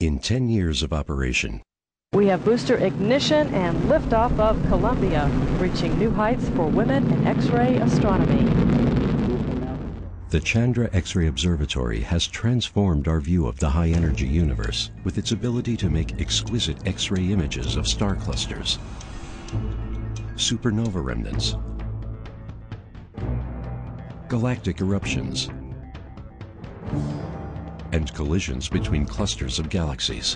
In 10 years of operation, We have booster ignition and liftoff of Columbia, reaching new heights for women in X-ray astronomy. the Chandra X-ray Observatory has transformed our view of the high-energy universe with its ability to make exquisite X-ray images of star clusters, supernova remnants, galactic eruptions, and collisions between clusters of galaxies.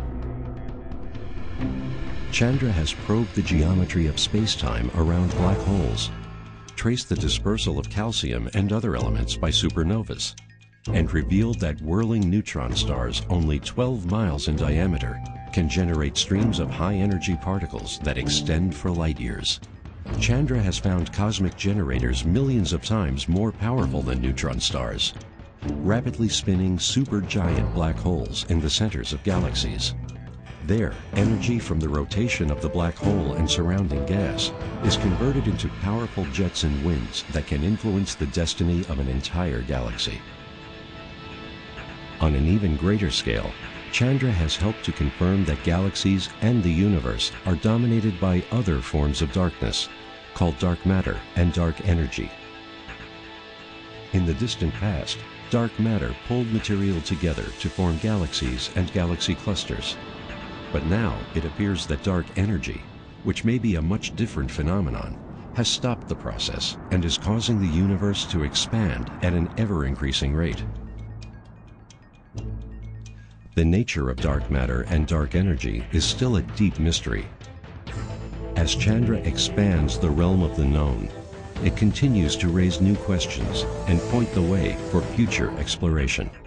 Chandra has probed the geometry of space-time around black holes, traced the dispersal of calcium and other elements by supernovas, and revealed that whirling neutron stars only 12 miles in diameter can generate streams of high-energy particles that extend for light years. Chandra has found cosmic generators millions of times more powerful than neutron stars, rapidly spinning supergiant black holes in the centers of galaxies. There, energy from the rotation of the black hole and surrounding gas is converted into powerful jets and winds that can influence the destiny of an entire galaxy. On an even greater scale, Chandra has helped to confirm that galaxies and the universe are dominated by other forms of darkness, called dark matter and dark energy. In the distant past, dark matter pulled material together to form galaxies and galaxy clusters. But now it appears that dark energy, which may be a much different phenomenon, has stopped the process and is causing the universe to expand at an ever-increasing rate. The nature of dark matter and dark energy is still a deep mystery. As Chandra expands the realm of the known, it continues to raise new questions and point the way for future exploration.